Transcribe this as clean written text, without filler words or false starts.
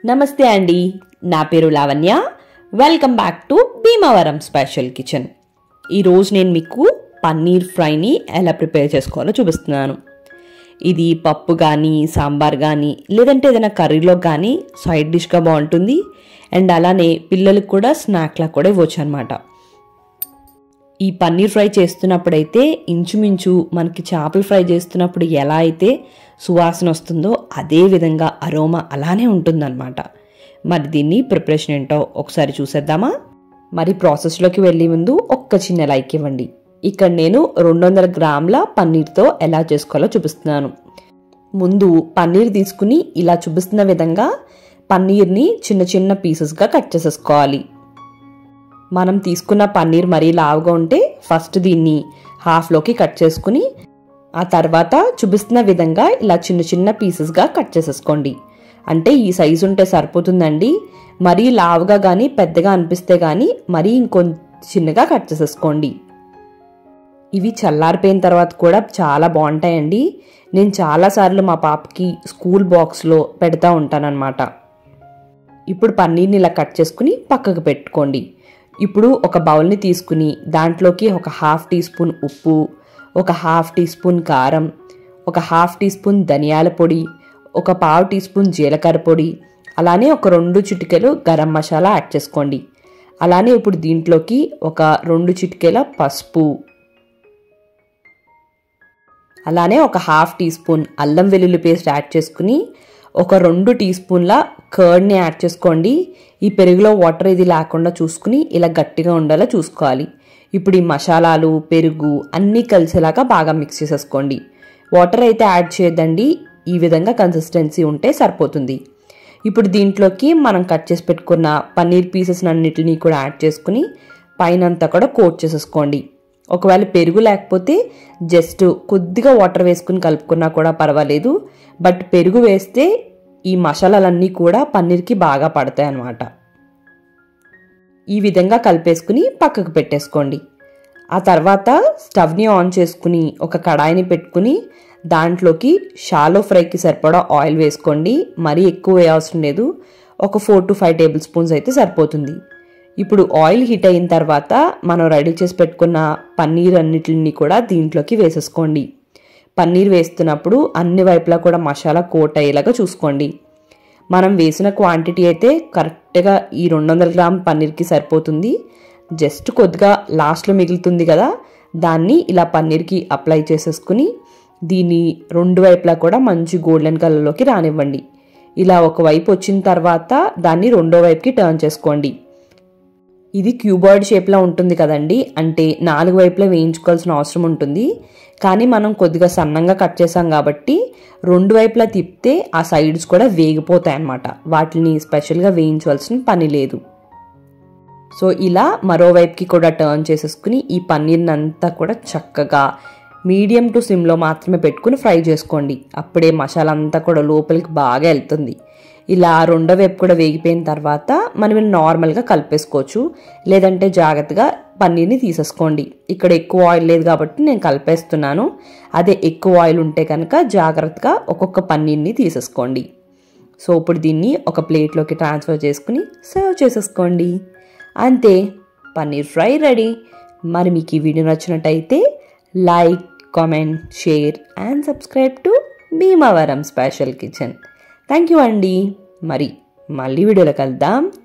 నమస్తే అండి, నా పేరు Lavanya. Welcome back to Bhimavaram special kitchen. ఈరోజు నేను మీకు పన్నీర్ ఫ్రైని ఎలా ప్రిపేర్ చేసుకోవాలో చూపిస్తున్నాను. ఇది పప్పు కానీ, సాంబార్ కానీ, లేదంటే ఏదైనా కర్రీలో కానీ సైడ్ డిష్గా బాగుంటుంది. అండ్ అలానే పిల్లలకు కూడా స్నాక్లా కూడా ఇవ్వచ్చు అనమాట. ఈ పన్నీర్ ఫ్రై చేస్తున్నప్పుడైతే ఇంచుమించు మనకి చేపల ఫ్రై చేస్తున్నప్పుడు ఎలా అయితే సువాసన వస్తుందో అదే విధంగా అరోమా అలానే ఉంటుందన్నమాట. మరి దీన్ని ప్రిపరేషన్ ఏంటో ఒకసారి చూసేద్దామా? మరి ప్రాసెస్లోకి వెళ్ళే ముందు ఒక్క చిన్న లైక్ ఇవ్వండి. ఇక్కడ నేను 200 గ్రాముల పన్నీర్తో ఎలా చేసుకోవాలో చూపిస్తున్నాను. ముందు పన్నీర్ తీసుకుని ఇలా చూపిస్తున్న విధంగా పన్నీర్ని చిన్న చిన్న పీసెస్గా కట్ చేసేసుకోవాలి. మనం తీసుకున్న పన్నీర్ మరీ లావుగా ఉంటే ఫస్ట్ దీన్ని హాఫ్లోకి కట్ చేసుకుని ఆ తర్వాత చూపిస్తున్న విధంగా ఇలా చిన్న చిన్న పీసెస్గా కట్ చేసేసుకోండి. అంటే ఈ సైజు ఉంటే సరిపోతుందండి. మరీ లావుగా కానీ పెద్దగా అనిపిస్తే కానీ మరీ ఇంకొంచెం చిన్నగా కట్ చేసేసుకోండి. ఇవి చల్లారిపోయిన తర్వాత కూడా చాలా బాగుంటాయండి. నేను చాలాసార్లు మా పాపకి స్కూల్ బాక్స్లో పెడతా ఉంటానన్నమాట. ఇప్పుడు పన్నీర్ని ఇలా కట్ చేసుకుని పక్కకు పెట్టుకోండి. ఇప్పుడు ఒక బౌల్ని తీసుకుని దాంట్లోకి ఒక హాఫ్ టీ స్పూన్ ఉప్పు, ఒక హాఫ్ టీ స్పూన్ కారం, ఒక హాఫ్ టీ స్పూన్ ధనియాల పొడి, ఒక పావు టీ స్పూన్ జీలకర్ర పొడి, అలానే ఒక 2 చిటికెలు గరం మసాలా యాడ్ చేసుకోండి. అలానే ఇప్పుడు దీంట్లోకి ఒక 2 చిటికెల పసుపు, అలానే ఒక హాఫ్ టీ స్పూన్ అల్లం వెల్లుల్లి పేస్ట్ యాడ్ చేసుకుని ఒక 2 టీ స్పూన్ల కర్డ్ని యాడ్ చేసుకోండి. ఈ పెరుగులో వాటర్ ఇది లేకుండా చూసుకుని ఇలా గట్టిగా ఉండేలా చూసుకోవాలి. ఇప్పుడు ఈ మసాలాలు, పెరుగు అన్నీ కలిసేలాగా బాగా మిక్స్ చేసేసుకోండి. వాటర్ అయితే యాడ్ చేయొద్దండి, ఈ విధంగా కన్సిస్టెన్సీ ఉంటే సరిపోతుంది. ఇప్పుడు దీంట్లోకి మనం కట్ చేసి పెట్టుకున్న పన్నీర్ పీసెస్ అన్నిటినీ కూడా యాడ్ చేసుకుని పైనంతా కూడా కోట్ చేసేసుకోండి. ఒకవేళ పెరుగు లేకపోతే జస్ట్ కొద్దిగా వాటర్ వేసుకుని కలుపుకున్నా కూడా పర్వాలేదు. బట్ పెరుగు వేస్తే ఈ మసాలాలన్నీ కూడా పన్నీర్కి బాగా పడతాయి అన్నమాట. ఈ విధంగా కలిపేసుకుని పక్కకు పెట్టేసుకోండి. ఆ తర్వాత స్టవ్ని ఆన్ చేసుకుని ఒక కడాయిని పెట్టుకుని దాంట్లోకి షాలో ఫ్రైకి సరిపడా ఆయిల్ వేసుకోండి. మరీ ఎక్కువ వేయవసరం లేదు, ఒక 4 to 5 టేబుల్ స్పూన్స్ అయితే సరిపోతుంది. ఇప్పుడు ఆయిల్ హీట్ అయిన తర్వాత మనం రెడీ చేసి పెట్టుకున్న పన్నీర్ అన్నిటిని కూడా దీంట్లోకి వేసేసుకోండి. పన్నీర్ వేస్తున్నప్పుడు అన్ని వైపులా కూడా మసాలా కోట్ అయ్యేలాగా చూసుకోండి. మనం వేసిన క్వాంటిటీ అయితే కరెక్ట్గా ఈ 200 గ్రామ్ పన్నీర్కి సరిపోతుంది. జస్ట్ కొద్దిగా లాస్ట్లో మిగులుతుంది కదా, దాన్ని ఇలా పన్నీర్కి అప్లై చేసేసుకుని దీన్ని 2 వైపులా కూడా మంచి గోల్డెన్ కలర్లోకి రానివ్వండి. ఇలా ఒక వైపు వచ్చిన తర్వాత దాన్ని రెండో వైపుకి టర్న్ చేసుకోండి. ఇది క్యూబాయిడ్ షేప్లో ఉంటుంది కదండి, అంటే 4 వైపులా వేయించుకోవాల్సిన అవసరం ఉంటుంది. కానీ మనం కొద్దిగా సన్నంగా కట్ చేసాం కాబట్టి 2 వైపులా తిప్పితే ఆ సైడ్స్ కూడా వేగిపోతాయి అన్నమాట. వాటిని స్పెషల్గా వేయించవలసిన పని లేదు. సో ఇలా మరోవైపుకి కూడా టర్న్ చేసేసుకుని ఈ పన్నీర్ని అంతా కూడా చక్కగా మీడియం టు సిమ్లో మాత్రమే పెట్టుకుని ఫ్రై చేసుకోండి. అప్పుడే మసాలా అంతా కూడా లోపలికి బాగా వెళ్తుంది. ఇలా రెండో వైపు కూడా వేగిపోయిన తర్వాత మనం నార్మల్గా కలిపేసుకోవచ్చు, లేదంటే జాగ్రత్తగా పన్నీర్ని తీసేసుకోండి. ఇక్కడ ఎక్కువ ఆయిల్ లేదు కాబట్టి నేను కలిపేస్తున్నాను. అదే ఎక్కువ ఆయిల్ ఉంటే కనుక జాగ్రత్తగా ఒక్కొక్క పన్నీర్ని తీసేసుకోండి. సో ఇప్పుడు దీన్ని ఒక ప్లేట్లోకి ట్రాన్స్ఫర్ చేసుకుని సర్వ్ చేసేసుకోండి. అంతే, పన్నీర్ ఫ్రై రెడీ. మరి మీకు ఈ వీడియో నచ్చినట్టయితే like, comment, share and subscribe to Bhimavaram special kitchen. Thank you అండి. మరి మళ్ళీ వీడియోలో కలుద్దాం.